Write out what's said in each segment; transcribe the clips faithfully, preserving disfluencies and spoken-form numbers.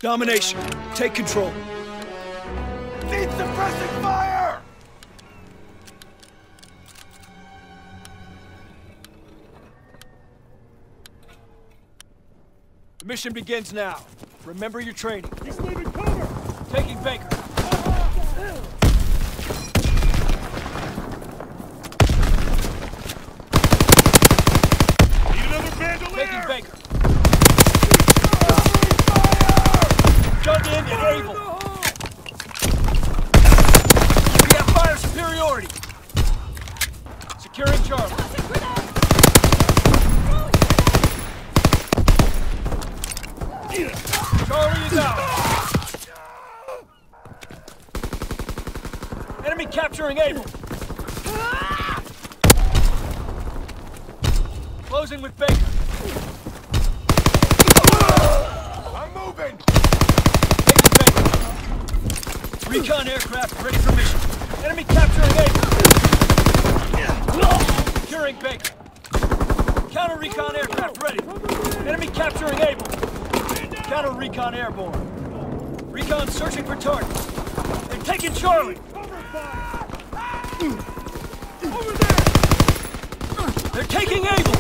Domination, take control. Need suppressing fire! The mission begins now. Remember your training. He's leaving cover! Taking Baker. Need another bandolier! Taking Baker. Dug in and able. We have fire superiority. Securing Charlie. Charlie is out. Enemy capturing Able. Closing with Baker. I'm moving! Taking Baker. Recon aircraft ready for mission. Enemy capturing Able. Securing Baker. Counter recon aircraft ready. Enemy capturing Able. Counter recon airborne. Recon searching for targets. They're taking Charlie. Cover fire! Over there! They're taking Able.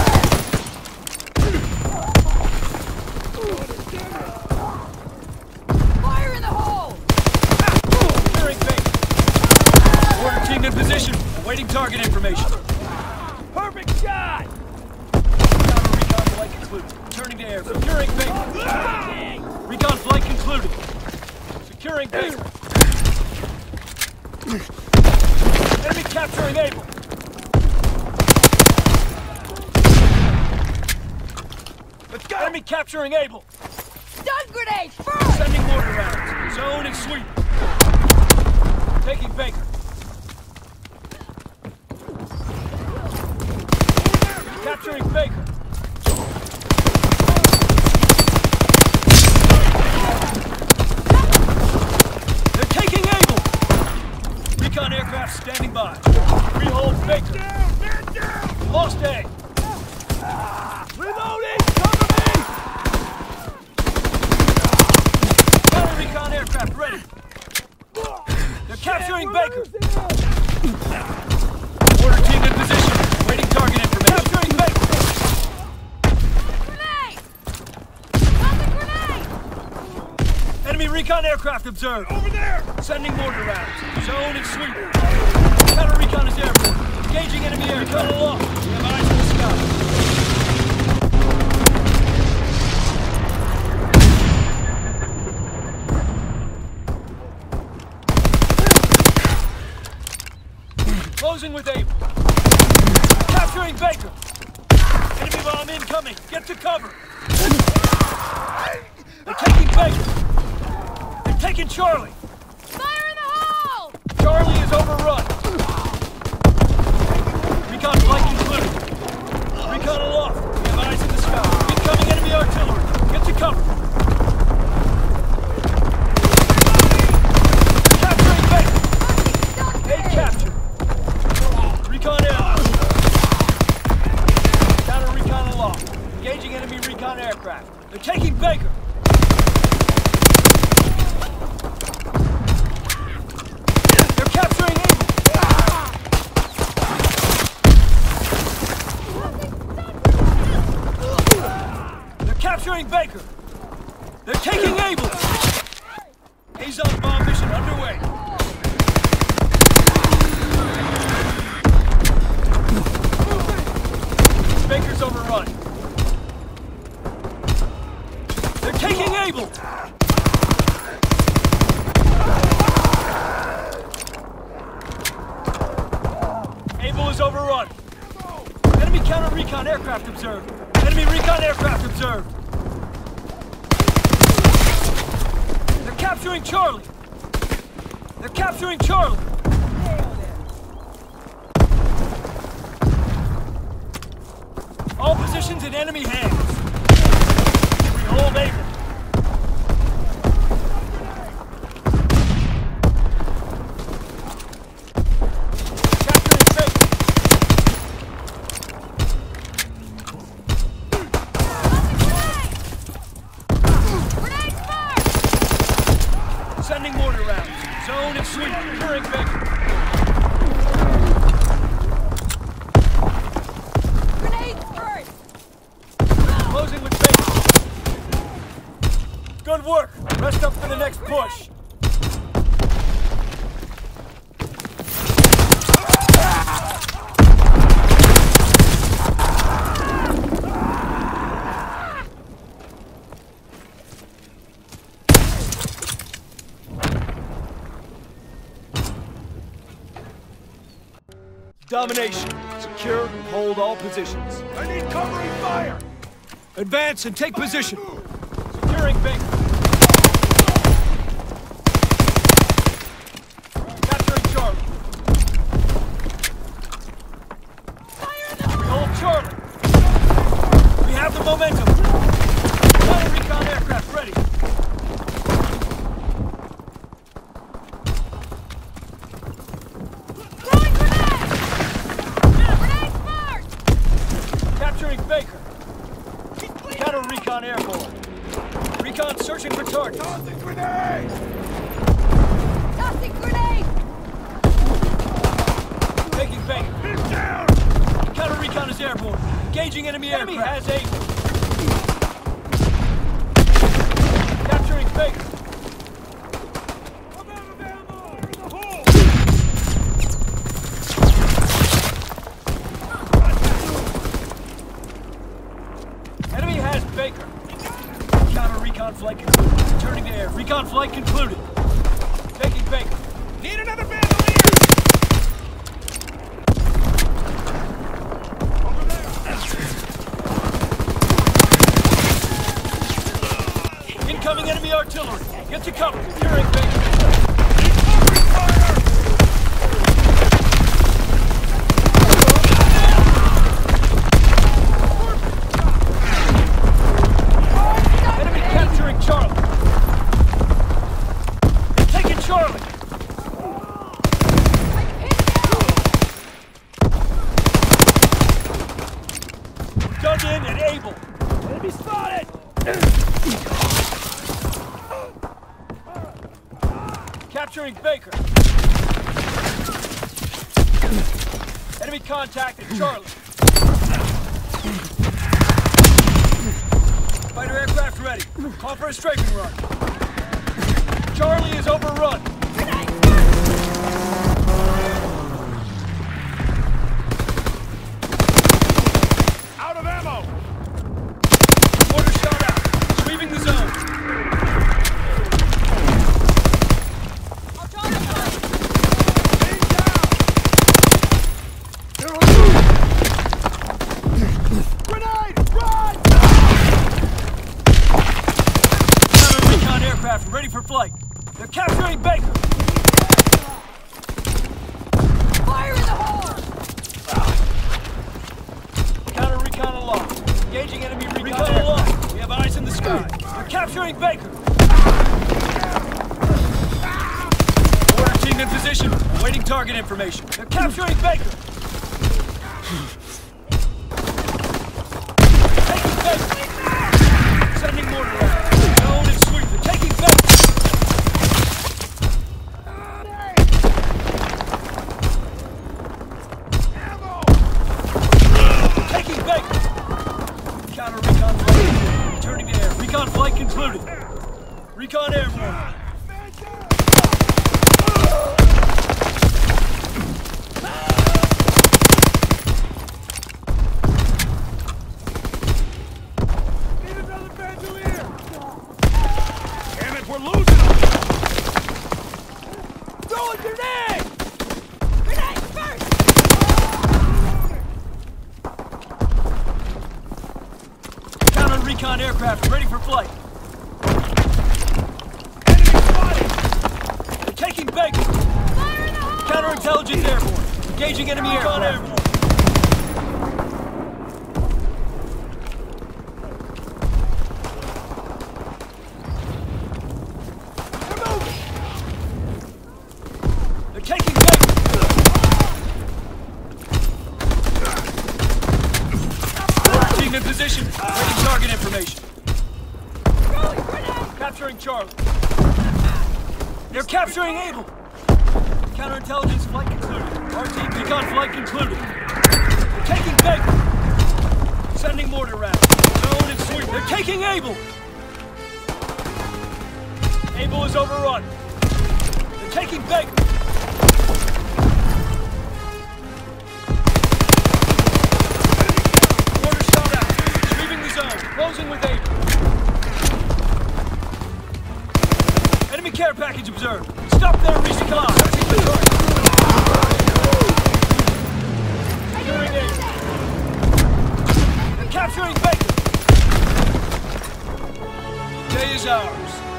Fire in the hole! Securing Baker. Order team in position. Awaiting target information. Perfect shot! Counter recon flight concluded. Returning to air. Securing Baker. Recon flight concluded. Securing Baker. Enemy capturing Able. Let's go! Enemy capturing Able. Stun grenade first! Sending mortar rounds. Zone and sweep. Taking Baker. Capturing Baker. They're taking Able. Recon aircraft standing by. Rehold Baker. Down! Man down! Lost A. Reloading! Cover me! Counter recon aircraft ready. They're capturing Baker. Order team in position. Waiting target information. Capturing Baker. Grenade! Found the grenade! Enemy recon aircraft observed. Over there! Sending mortar rounds. Zone and sweep. Counter recon is airborne. Engaging enemy air. Recon aloft. We have eyes in the sky. Closing with Able. Capturing Baker. Enemy bomb incoming. Get to cover. They're taking Baker. They're taking Charlie. Fire in the hole! Charlie is overrun. Recon flight concluded. Recon aloft. We have eyes in the sky. Incoming enemy artillery. Get to cover. Capturing Baker. A capture. Recon aircraft. Counter recon aloft. Engaging enemy recon aircraft. They're taking Baker. They're capturing Able. They're capturing Baker. They're taking Able. Azon bomb mission underway. Baker's overrun. They're taking Able! Able is overrun. Enemy counter-recon aircraft observed. Enemy recon aircraft observed. They're capturing Charlie. They're capturing Charlie. All positions in enemy hands. We hold Able. Capturing Baker. Grenade first! Sending mortar rounds. Zone and sweep. Securing Baker. Grenades first! Closing with Baker. Good work. Rest up for the next push. Domination. Secure and hold all positions. I need covering fire! Advance and take position. Securing Baker. Capturing Charlie. Fire in the We hold Charlie. We have the momentum. Counter recon aircraft ready. Throwing grenades! Grenades first! Capturing Baker. Counter recon airborne. Recon searching for targets. Tossing grenade! Tossing grenade! Taking Baker. He's down! Counter recon is airborne. Engaging enemy aircraft. Enemy has aim. Capturing Baker. I'm out of ammo! In the hole! Enemy has Baker. Counter recon flight concluded. Returning to air. Recon flight concluded. Taking Baker. Need another bandolier! Over there! Incoming enemy artillery. Get to cover. Securing Baker. Covering fire! Enemy capturing Charlie. They're taking Charlie. Dug in and able. Enemy spotted! Capturing Baker. Enemy contact at Charlie. Fighter aircraft ready. Call for a strafing run. Charlie is overrun. Out of ammo! Mortar shot out. Sweeping the zone. I'll try to fight! He's down! Grenade! Run! Counter recon aircraft ready for flight. They're capturing Baker. Fire in the hole! Counter recon aloft. Engaging enemy recon, recon aloft. We have eyes in the sky. They're capturing Baker. Order team in position. Awaiting target information. They're capturing Baker. Taking Baker. Sending mortar rounds. Zone and sweep. They're taking Baker. Ammo! Taking Baker. Counter recon flight. Returning to air. Recon flight concluded. Recon airborne. Man down! Need another bandolier! Damn it, we're losing them! Throw a grenade! Grenades first! Counter recon aircraft ready for flight. Enemy spotted! They're taking Baker. Fire in the hole! Counterintelligence airborne. Engaging enemy aircraft. Airborne. They're moving! They're taking Baker. Order team in position. Waiting target information. Throwing grenade! Capturing Charlie. They're capturing Able. Counterintelligence flight concluded. R T recon flight concluded. They're taking Baker. Sending mortar rounds. Zone and sweep. They're taking Able. Able is overrun. They're taking Baker. Mortar shot out. Sweeping the zone. Closing with Able. Enemy care package observed. Stop there, recon. Searching for target. Securing Able. They're capturing Baker. Day is ours.